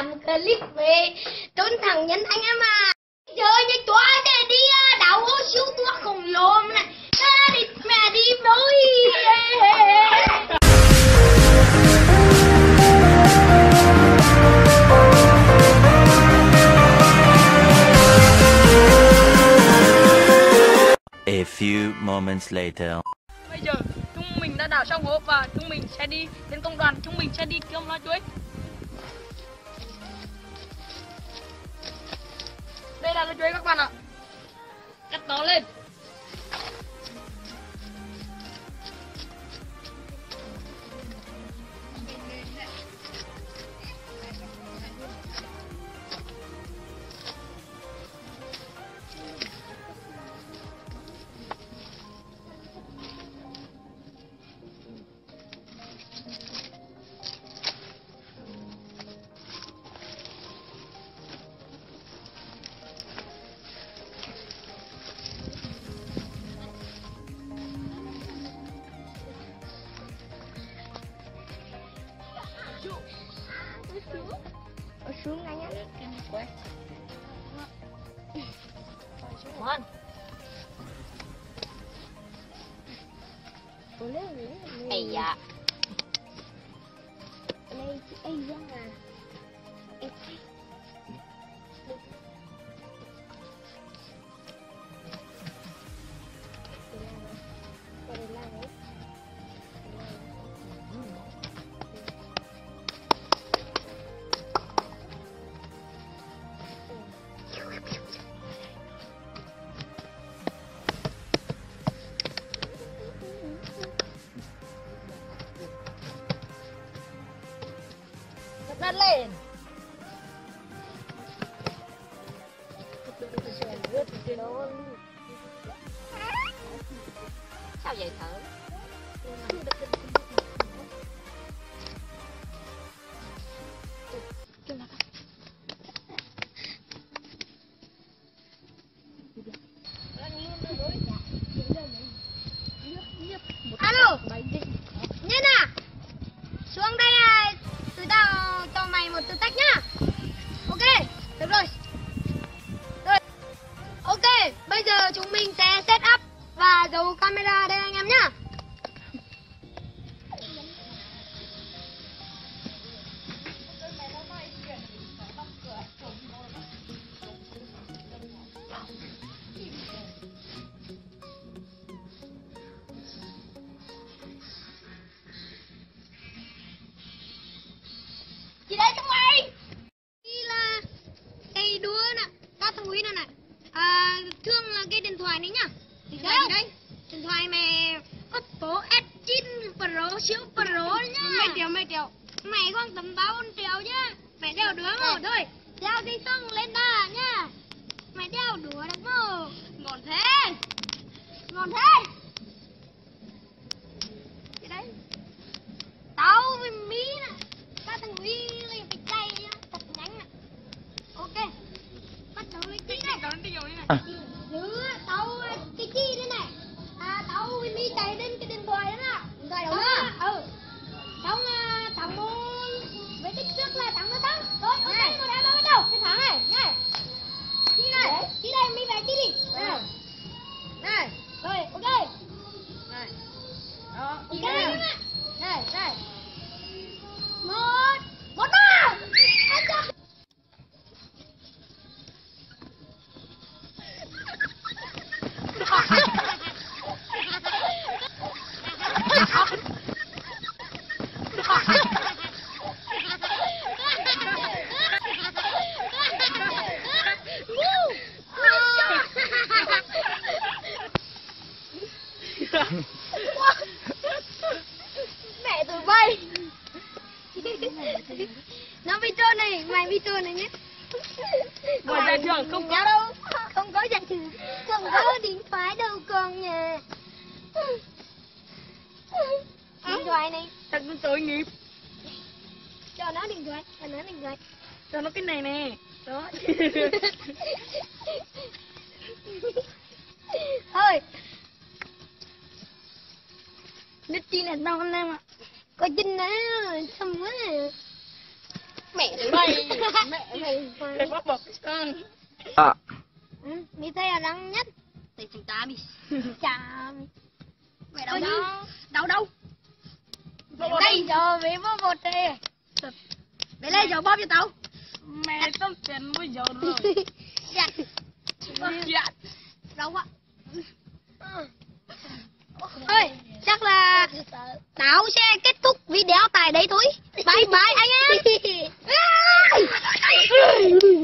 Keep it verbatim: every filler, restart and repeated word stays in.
làm clip về trốn thằng nhân anh em à. Chơi như chó để đi đào ô siêu tua khổng lồ này. À, đi mẹ đi với. A few moments later. Bây giờ chúng mình đã đào xong hố và chúng mình sẽ đi đến công đoàn, chúng mình sẽ đi kiếm lá chuối. Đây là lá chuối các bạn ạ. Cắt nó lên. Ở xuống ngay nhá. Quay. Xuống hơn. Ây da. Đây ây da à. Đặt lên. Sao vậy thử? Alo, Nhân à, xuống đây à, tụi tao cho mày một thử thách nhá. Ok, được rồi. Rồi, ok, bây giờ chúng mình sẽ set up và giấu camera đây anh em nhá. Gì đấy chúng mày? Đây là cây đũa nè, các thằng quý nè này. À, thương là cái điện thoại này nhá. Thì đấy, đấy. Điện thoại mày Oppo S chín Pro siêu Pro nhá. Mấy triệu mấy triệu. Mày khoảng tầm ba bốn triệu nhá. Mày đeo được không? Thôi, đeo đi xong lên đà nhá. Mày đeo đũa được không? Ngon thế. Ngon thế. Gì đấy? Tao với Mỹ nè. Các thằng quý lên cái cây nhá, thật nhanh nè. Ok, bắt đầu lấy chi này. À. Giữ tao cái chi đây này. À, tao với Mỹ chạy đến cái điện thoại đó nè. Điện thoại đâu á? Ừ. Xong thằng môn với tích trước là thằng nó thắng. Rồi, ok, tôi đã bắt đầu. Cái thằng này, nha. Chi này, chi đây Mỹ vẽ chi đi. Này. Này. Rồi, ok. Này. Đó, chi đây. Này, này. Một, một ba. Mẹ tụi bay. Nó video này, mày video này nhé. Ngoài ra trường không có đâu. Không có dạng trường, không có điện thoại đâu con nha. Điện thoại này. thật tội nghiệp. Cho nó điện thoại, cho nó điện thoại. Cho nó cái này nè. Đó. Thôi. Nít chi là đâu anh em ạ. Có chinh nè, xăm quá à. mẹ Mày. mẹ mày Mày bóp bọc. À. ừ, mi thấy là đáng nhất Thì chúng ta đi. chà Mẹ đâu đó. Đâu đâu. đây giờ mẹ bóp một đi Mẹ lấy giờ bóp cho tao. Mẹ tao tiền bây giờ rồi. dạ Dạ. đâu á ơi chắc là tao sẽ kết thúc video tại đây thôi bye bye anh em